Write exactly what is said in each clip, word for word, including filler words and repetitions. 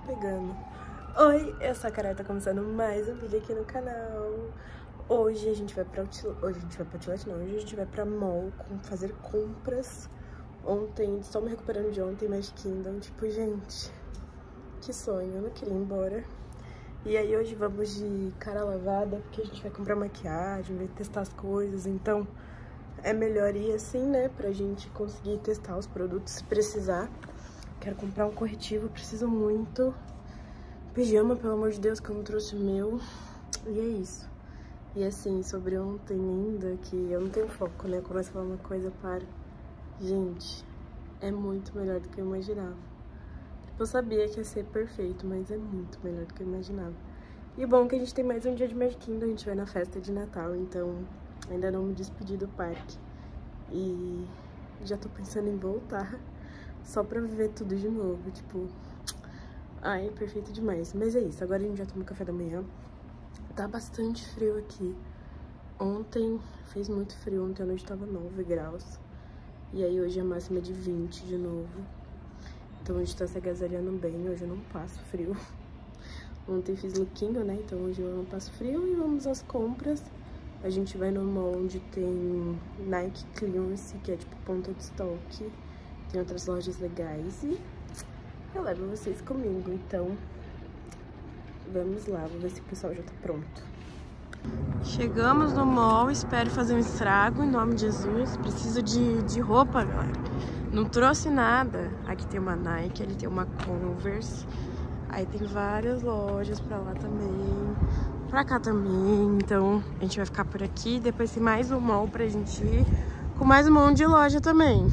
pegando. Oi, eu sou a Carol, tá começando mais um vídeo aqui no canal. Hoje a gente vai pra Outlet, hoje a gente vai pra Outlet não, hoje a gente vai pra mall com, fazer compras. Ontem, estou me recuperando de ontem, Magic Kingdom, tipo, gente, que sonho, eu não queria ir embora. E aí hoje vamos de cara lavada, porque a gente vai comprar maquiagem, vai testar as coisas, então é melhor ir assim, né, pra gente conseguir testar os produtos se precisar. Quero comprar um corretivo, preciso muito. Pijama, pelo amor de Deus, que eu não trouxe o meu. E é isso. E assim, sobre ontem ainda, que eu não tenho foco, né? Eu começo a falar uma coisa, para. Gente, é muito melhor do que eu imaginava. Eu sabia que ia ser perfeito, mas é muito melhor do que eu imaginava. E bom que a gente tem mais um dia de Magic Kingdom, a gente vai na festa de Natal, então ainda não me despedi do parque. E já tô pensando em voltar, só pra viver tudo de novo, tipo... Ai, perfeito demais. Mas é isso, agora a gente já tomou café da manhã. Tá bastante frio aqui. Ontem fez muito frio, ontem à noite tava nove graus. E aí hoje a máxima é de vinte de novo. Então a gente tá se agasalhando bem, hoje eu não passo frio. Ontem fiz lookinho, né, então hoje eu não passo frio. E vamos às compras. A gente vai no mall onde tem Nike Clearance, que é tipo ponta de estoque. Tem outras lojas legais e... eu levo vocês comigo, então vamos lá, vou ver se o pessoal já tá pronto. Chegamos no mall, espero fazer um estrago, em nome de Jesus. Preciso de, de roupa, galera. Não trouxe nada. Aqui tem uma Nike, ali tem uma Converse. Aí tem várias lojas pra lá também, pra cá também. Então a gente vai ficar por aqui, depois tem mais um mall pra gente ir, com mais um monte de loja também.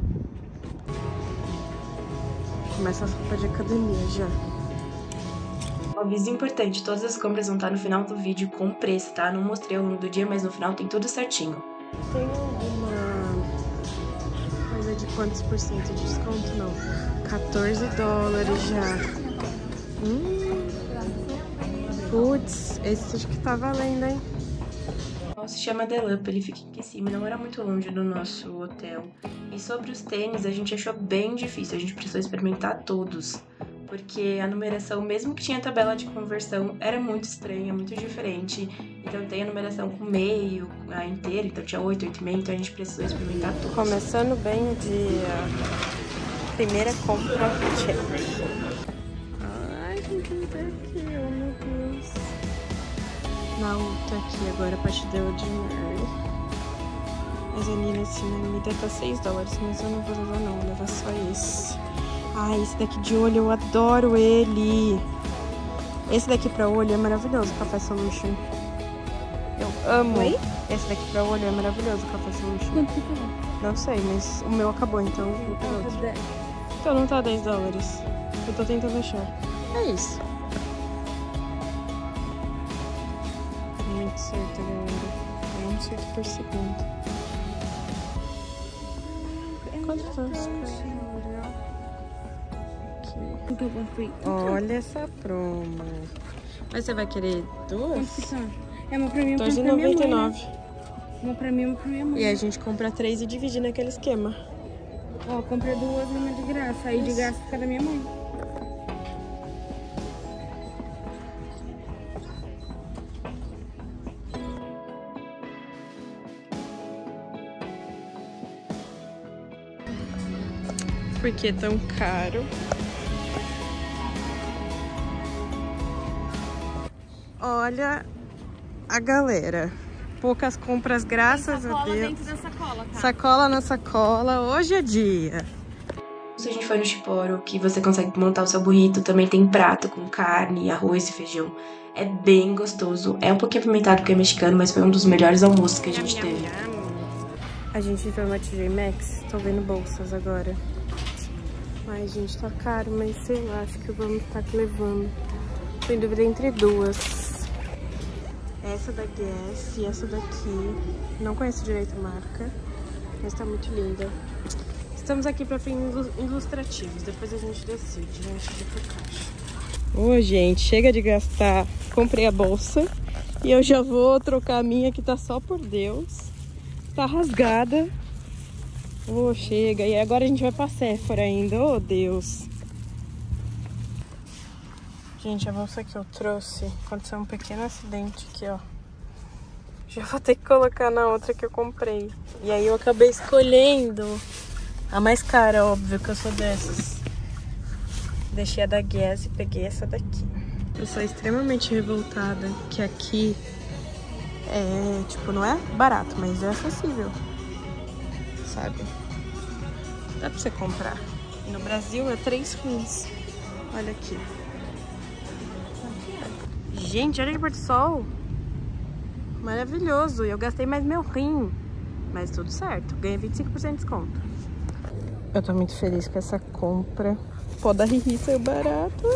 Começa a roupa de academia já. Aviso importante, todas as compras vão estar no final do vídeo com preço, tá? Não mostrei ao longo do dia, mas no final tem tudo certinho. Tem alguma coisa de quantos por cento de desconto? Não. quatorze dólares já. Hum. Putz, esse acho que tá valendo, hein? Se chama The Loop, ele fica aqui em cima, não era muito longe do nosso hotel. E sobre os tênis, a gente achou bem difícil, a gente precisou experimentar todos. Porque a numeração, mesmo que tinha tabela de conversão, era muito estranha, muito diferente. Então tem a numeração com meio, a inteira, então tinha oito, oito e meio, então a gente precisou experimentar todos. Começando bem o dia. Primeira compra, check. Ai, tem que ver aqui, oh meu Deus. Na outra aqui, agora pra te dar o dinheiro. Mas ali nesse Namida tá seis dólares, mas eu não vou levar não, vou levar só esse. Ah, esse daqui de olho, eu adoro ele. Esse daqui pra olho é maravilhoso, Café Solution. Eu amo. Oi? Esse daqui pra olho é maravilhoso, Café Solution. Quanto que tá? Não sei, mas o meu acabou, então eu vou pegar outro. Então não tá dez dólares. Eu tô tentando achar. É isso. Muito certo, galera. É um certo por segundo. Quanto tá? Olha essa promo. Mas você vai querer duas? É uma pra mim, dois reais e noventa e nove. Uma pra mim, uma pra minha mãe. E a gente compra três e divide naquele esquema. Ó, compra duas e uma de graça. Aí de graça fica da minha mãe. Por que tão caro? Olha a galera. Poucas compras, graças a Deus. Dentro da sacola, tá? Sacola na sacola. Hoje é dia. Se a gente for no Shipporo, que você consegue montar o seu burrito, também tem prato com carne, arroz e feijão. É bem gostoso. É um pouquinho apimentado porque é mexicano, mas foi um dos melhores almoços que a gente teve. A gente entrou na T J Maxx. Tô vendo bolsas agora. Ai, gente, tá caro, mas sei lá, acho que vamos estar levando. Tô em dúvida entre duas. Essa da Guess e essa daqui. Não conheço direito a marca, mas tá muito linda. Estamos aqui pra fins ilustrativos, depois a gente decide, gente, de por caixa. Ô, gente, chega de gastar. Comprei a bolsa e eu já vou trocar a minha, que tá só por Deus. Tá rasgada. Ô, oh, chega. E agora a gente vai pra Sephora ainda. Oh, Deus. Gente, a bolsa que eu trouxe, aconteceu um pequeno acidente aqui, ó. Já vou ter que colocar na outra que eu comprei. E aí eu acabei escolhendo a mais cara, óbvio que eu sou dessas. Deixei a da Guess e peguei essa daqui. Eu sou extremamente revoltada que aqui é, tipo, não é barato, mas é acessível. Sabe? Dá pra você comprar. E no Brasil é três rins. Olha aqui. Gente, olha que pôr do sol. Maravilhoso. Eu gastei mais meu rim. Mas tudo certo. Ganhei vinte e cinco por cento de desconto. Eu tô muito feliz com essa compra. Pó da Riri saiu barato.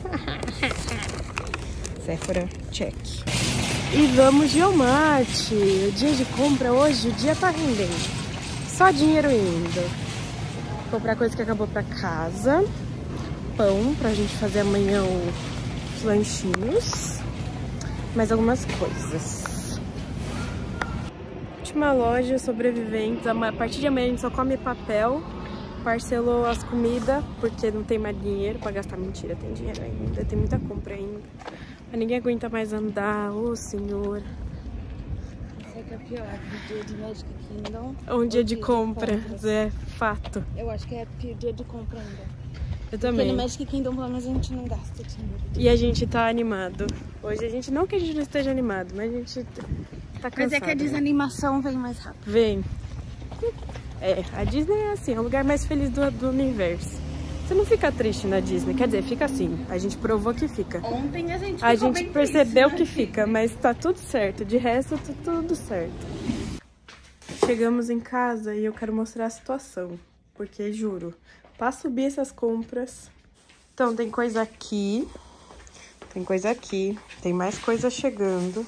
Sephora, check. E vamos de Walmart. O dia de compra hoje, o dia tá rendendo. Só dinheiro indo. Comprar coisa que acabou pra casa. Pão pra gente fazer amanhã os lanchinhos. Mais algumas coisas. Última loja, sobreviventes. A partir de amanhã a gente só come papel. Parcelou as comidas, porque não tem mais dinheiro pra gastar. Mentira, tem dinheiro ainda, tem muita compra ainda. Mas ninguém aguenta mais andar, ô senhor. Isso é que é pior, o dia de Magic Kingdom. Um dia de compras, é fato. Eu acho que é o dia de compra ainda. Eu também. Porque no Magic Kingdom, pelo menos, a gente não gasta dinheiro. E a gente tá animado. Hoje a gente, não que a gente não esteja animado, mas a gente tá cansado. Mas é que a desanimação vem mais rápido. Vem. É, a Disney é assim, é o lugar mais feliz do, do universo. Você não fica triste na Disney, quer dizer, fica assim. A gente provou que fica. Ontem a gente A gente bem percebeu triste, que fica, mas tá tudo certo. De resto, tá tudo certo. Chegamos em casa e eu quero mostrar a situação. Porque, juro, pra subir essas compras... Então, tem coisa aqui. Tem coisa aqui. Tem mais coisa chegando.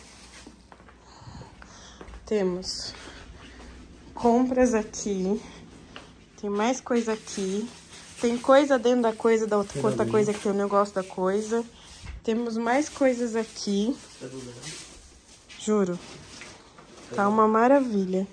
Temos... compras aqui, tem mais coisa aqui, tem coisa dentro da coisa, da outra, outra coisa que tem o negócio da coisa, temos mais coisas aqui, juro, tá uma maravilha.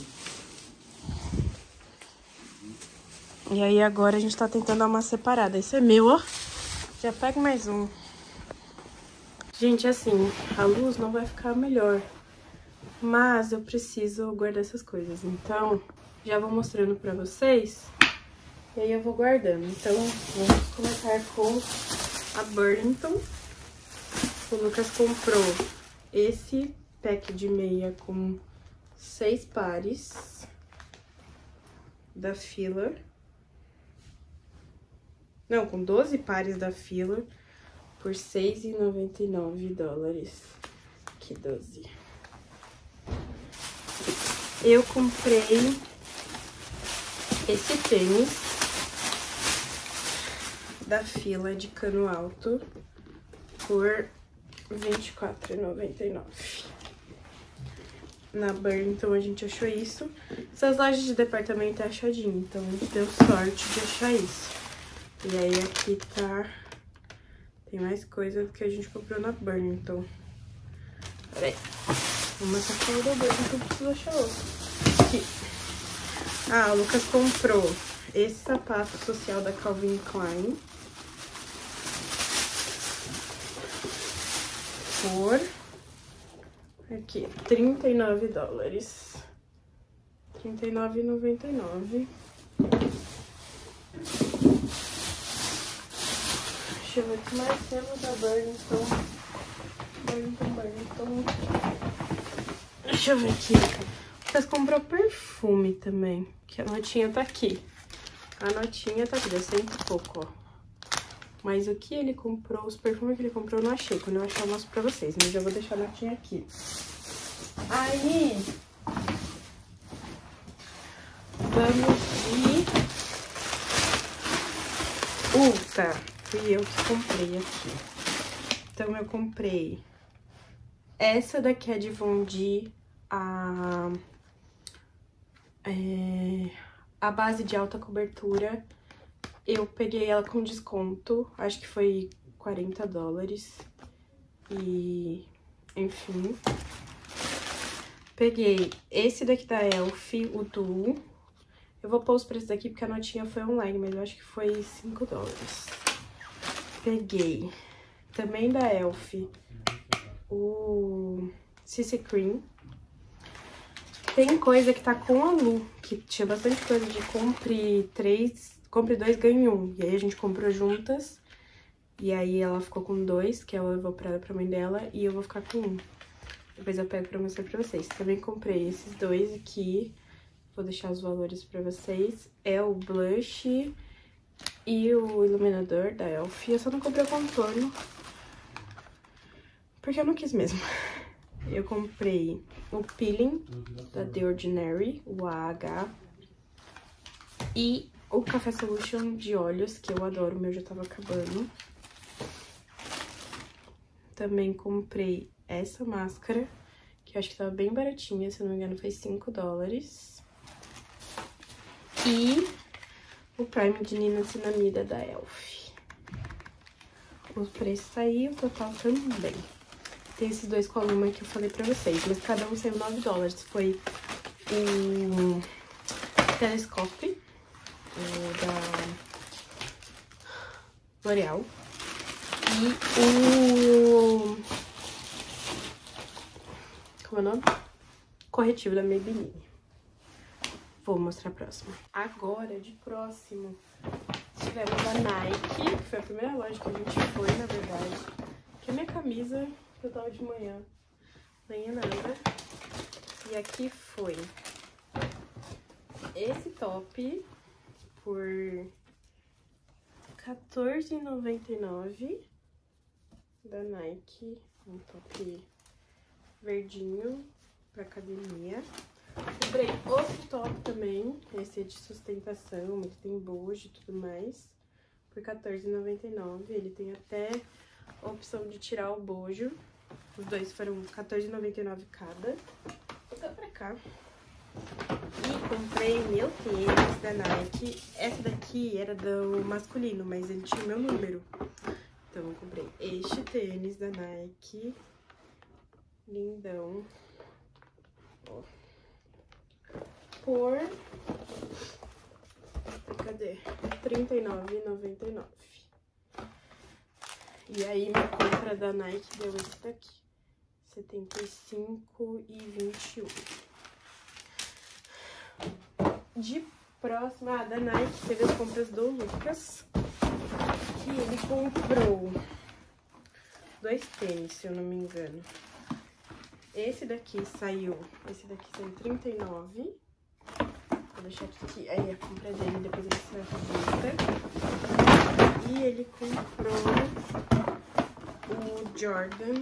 E aí agora a gente tá tentando dar uma separada, esse é meu, ó, já pego mais um. Gente, assim, a luz não vai ficar melhor. Mas eu preciso guardar essas coisas, então já vou mostrando pra vocês e aí eu vou guardando. Então vamos começar com a Burlington. O Lucas comprou esse pack de meia com seis pares da Fila. Não, com doze pares da Fila por seis e noventa e nove dólares. Que doze. Eu comprei esse tênis da Fila de cano alto por vinte e quatro reais e noventa e nove centavos. Na Burlington a gente achou isso. Essas lojas de departamento é achadinho, então a gente deu sorte de achar isso. E aí aqui tá... tem mais coisa do que a gente comprou na Burlington. Peraí. Uma sacola da Burlington, eu preciso achar outra. Aqui. Ah, o Lucas comprou esse sapato social da Calvin Klein por aqui, trinta e nove dólares. trinta e nove reais e noventa e nove centavos. Deixa eu ver o que mais temos da Burlington. Burlington, Burlington. Deixa eu ver aqui. Lucas comprou perfume também, que a notinha tá aqui. A notinha tá aqui, deu cento e pouco, ó. Mas o que ele comprou, os perfumes que ele comprou, eu não achei. Quando eu achar, eu mostro pra vocês. Mas eu vou deixar a notinha aqui. Aí, vamos de Ulta. Fui eu que comprei aqui. Então, eu comprei essa daqui é de Vondi, a... É, a base de alta cobertura. Eu peguei ela com desconto, acho que foi quarenta dólares. E, enfim. Peguei esse daqui da Elf, o Duo. Eu vou pôr os preços aqui porque a notinha foi online, mas eu acho que foi cinco dólares. Peguei também da Elf, o C C Cream. Tem coisa que tá com a Lu, que tinha bastante coisa de compre três, compre dois, ganhe um. E aí a gente comprou juntas. E aí ela ficou com dois, que eu vou pra ela pra mãe dela, e eu vou ficar com um. Depois eu pego pra mostrar pra vocês. Também comprei esses dois aqui. Vou deixar os valores pra vocês. É o blush e o iluminador da Elf. Eu só não comprei o contorno, porque eu não quis mesmo. Eu comprei o peeling da The Ordinary, o A H. E o Café Solution de olhos, que eu adoro, o meu já tava acabando. Também comprei essa máscara, que eu acho que tava bem baratinha, se eu não me engano foi cinco dólares. E o Prime de Niacinamida da Elf. O preço tá aí, o total também. Tem esses dois com a Luma que eu falei pra vocês, mas cada um saiu nove dólares. Foi o Telescope, o da L'Oreal. E o... como é o nome? Corretivo da Maybelline. Vou mostrar a próxima. Agora, de próximo, tivemos a Nike, que foi a primeira loja que a gente foi, na verdade. Que é minha camisa, que eu tava de manhã, nem é nada. E aqui foi esse top por quatorze reais e noventa e nove centavos da Nike, um top verdinho pra academia. Comprei outro top também, esse é de sustentação, ele tem bojo e tudo mais, por quatorze reais e noventa e nove centavos. Ele tem até a opção de tirar o bojo. Os dois foram quatorze reais e noventa e nove centavos cada. Vou dar pra cá. E comprei meu tênis da Nike. Essa daqui era do masculino, mas ele tinha o meu número. Então eu comprei este tênis da Nike. Lindão. Ó. Por... cadê? trinta e nove reais e noventa e nove centavos. E aí, minha compra da Nike deu esse daqui. setenta e cinco reais e vinte e um centavos. De próxima, ah, da Nike, teve as compras do Lucas. Que ele comprou dois tênis, se eu não me engano. Esse daqui saiu, esse daqui saiu trinta e nove reais. Vou deixar aqui, aí a compra dele, depois ele saiu a revista. E ele comprou o Jordan.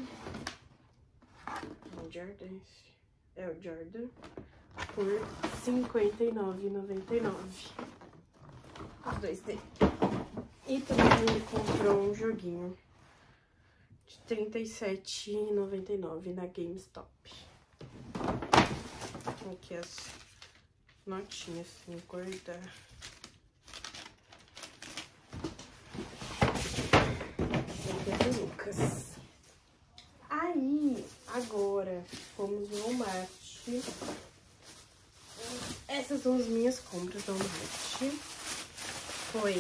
O Jordan? É o Jordan. Por cinquenta e nove reais e noventa e nove centavos. Os dois dele. E também ele comprou um joguinho de trinta e sete reais e noventa e nove centavos na GameStop. Aqui as notinhas assim, guardar. Esse é do Lucas. Aí, agora, fomos no Walmart. Essas são as minhas compras do Walmart. Foi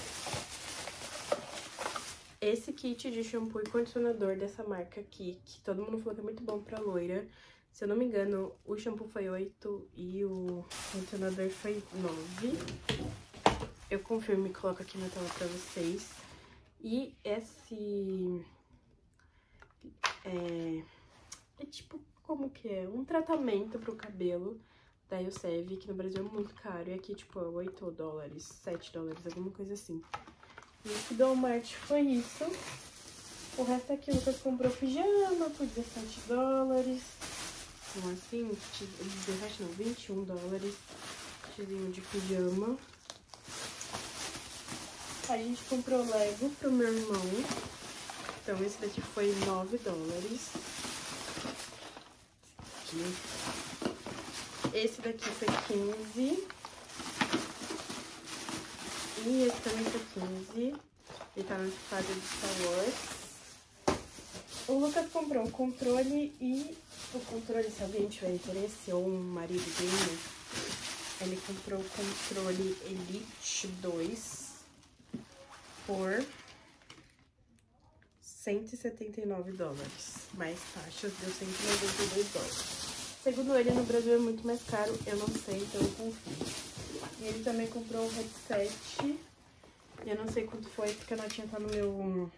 esse kit de shampoo e condicionador dessa marca aqui, que todo mundo falou que é muito bom pra loira. Se eu não me engano, o shampoo foi oito e o condicionador foi nove. Eu confirmo e coloco aqui na tela pra vocês. E esse... É, é tipo, como que é? Um tratamento pro cabelo da Elseve, que no Brasil é muito caro. E aqui, tipo, é oito dólares, sete dólares, alguma coisa assim. E esse do Walmart foi isso. O resto aqui, o Lucas comprou pijama por dezessete dólares. Então, assim, dezessete não, vinte e um dólares. Tirinho de pijama. Aí a gente comprou Lego pro meu irmão. Então, esse daqui foi nove dólares. Aqui. Esse daqui foi quinze. E esse também foi quinze. Ele tá na fase de Star Wars. O Lucas comprou um controle e o controle, se alguém tiver interesse, ou um marido dele, ele comprou o controle Elite dois por cento e setenta e nove dólares. Mais taxas, deu cento e noventa e dois dólares. Segundo ele, no Brasil é muito mais caro, eu não sei, então eu confio. E ele também comprou um headset. Eu não sei quanto foi, porque a notinha tá no meu...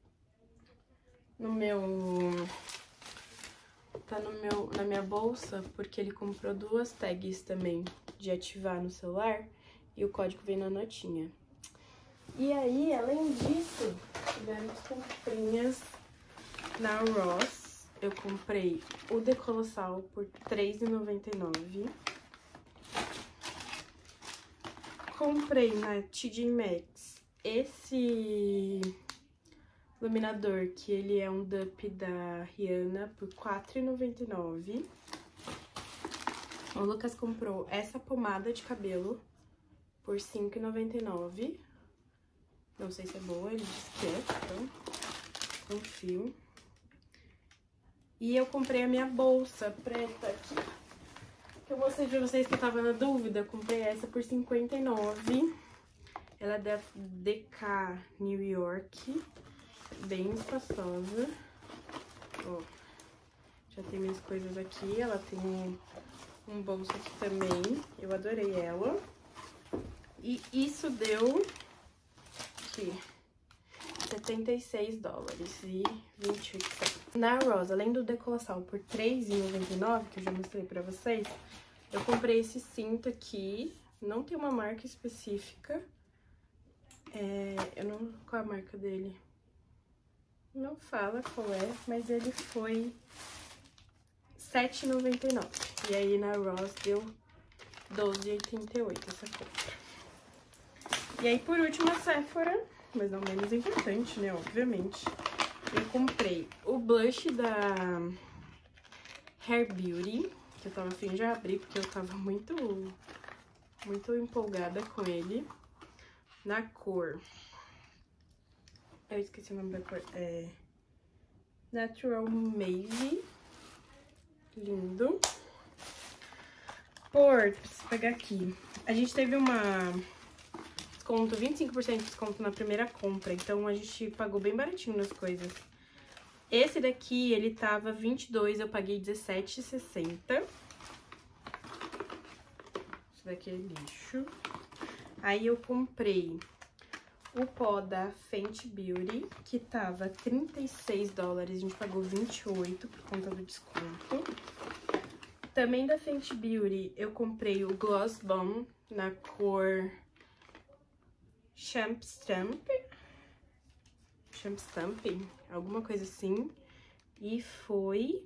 No meu... Tá no meu, na minha bolsa, porque ele comprou duas tags também de ativar no celular. E o código vem na notinha. E aí, além disso, tivemos comprinhas na Ross. Eu comprei o Decolossal por três reais e noventa e nove centavos. Comprei na T J Maxx esse iluminador, que ele é um dupe da Rihanna, por quatro reais e noventa e nove centavos. O Lucas comprou essa pomada de cabelo por cinco reais e noventa e nove centavos. Não sei se é boa, ele disse que é, então confio. E eu comprei a minha bolsa preta aqui, que eu mostrei pra vocês que eu tava na dúvida. Eu comprei essa por cinquenta e nove reais. Ela é da D K New York, bem espaçosa. Ó, já tem minhas coisas aqui. Ela tem um, um bolso aqui também. Eu adorei ela. E isso deu aqui setenta e seis dólares e vinte e oito centavos. Na Ross, além do Decolossal por três reais e noventa e nove centavos, que eu já mostrei pra vocês, eu comprei esse cinto aqui. Não tem uma marca específica. É, eu não... Qual é a marca dele? Não fala qual é, mas ele foi sete reais e noventa e nove centavos. E aí na Ross deu doze reais e oitenta e oito centavos essa compra. E aí, por último, a Sephora, mas não menos importante, né, obviamente. Eu comprei o blush da Hair Beauty, que eu tava a fim de abrir, porque eu tava muito, muito empolgada com ele. Na cor... Eu esqueci o nome da cor. É... Natural Mauve. Lindo. Por... Preciso pegar aqui. A gente teve uma... desconto, vinte e cinco por cento de desconto na primeira compra. Então, a gente pagou bem baratinho nas coisas. Esse daqui, ele tava vinte e dois, eu paguei dezessete reais e sessenta centavos. Esse daqui é lixo. Aí, eu comprei o pó da Fenty Beauty, que tava trinta e seis dólares, a gente pagou vinte e oito por conta do desconto. Também da Fenty Beauty, eu comprei o Gloss Bomb na cor Champ Stamp, Champ Stamp, alguma coisa assim, e foi...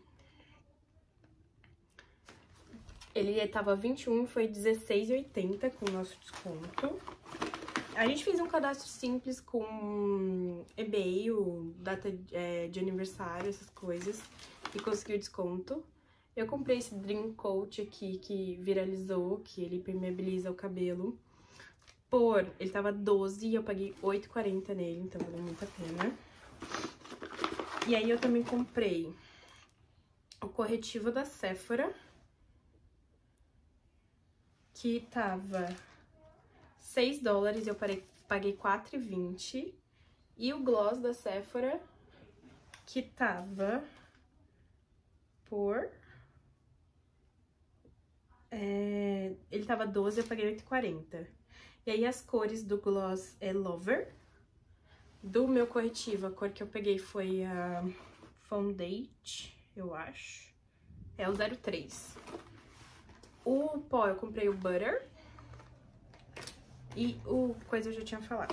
Ele tava vinte e um, foi dezesseis reais e oitenta centavos com o nosso desconto. A gente fez um cadastro simples com e-mail, data é, de aniversário, essas coisas, e conseguiu desconto. Eu comprei esse Dream Coat aqui, que viralizou, que ele permeabiliza o cabelo. Por, ele tava doze e eu paguei oito reais e quarenta centavos nele, então valeu muito a pena. E aí eu também comprei o corretivo da Sephora, que tava seis dólares, eu parei, paguei quatro reais e vinte centavos. E o gloss da Sephora, que tava por... É, ele tava doze, eu paguei oito reais e quarenta centavos. E aí as cores do gloss é Lover. Do meu corretivo, a cor que eu peguei foi a Fondate, eu acho. É o zero três. O pó eu comprei o Butter. E o coisa eu já tinha falado.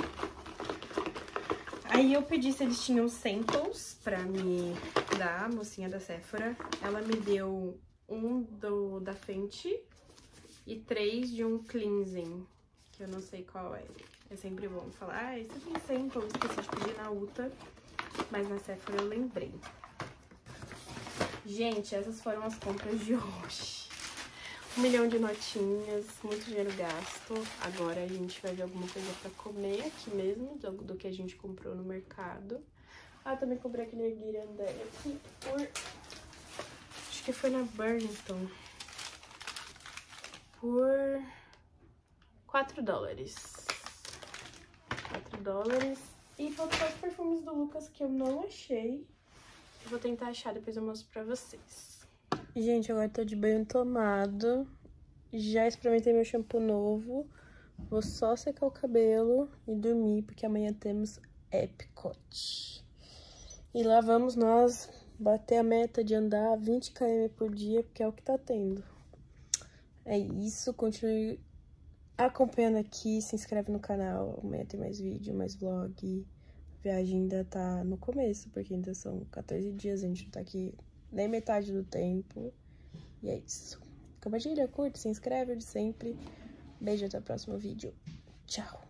Aí eu pedi se eles tinham samples pra me dar, a mocinha da Sephora. Ela me deu um do da Fenty e três de um cleansing, que eu não sei qual é. É sempre bom falar, ah, isso tem sample, esqueci de pedir na Ulta, mas na Sephora eu lembrei. Gente, essas foram as compras de hoje. Um milhão de notinhas, muito dinheiro gasto. Agora a gente vai ver alguma coisa pra comer aqui mesmo, do, do que a gente comprou no mercado. Ah, também comprei aquele guirandé aqui por... Acho que foi na Burlington. Por quatro dólares. quatro dólares. E faltam os perfumes do Lucas que eu não achei. Eu vou tentar achar, depois eu mostro pra vocês. Gente, agora eu tô de banho tomado. Já experimentei meu shampoo novo. Vou só secar o cabelo e dormir, porque amanhã temos Epcot. E lá vamos nós bater a meta de andar vinte quilômetros por dia, porque é o que tá tendo. É isso, continue acompanhando aqui, se inscreve no canal, amanhã tem mais vídeo, mais vlog. A viagem ainda tá no começo, porque ainda são quatorze dias, a gente não tá aqui nem metade do tempo. E é isso. Compartilha, curte, se inscreve de sempre. Beijo, até o próximo vídeo. Tchau!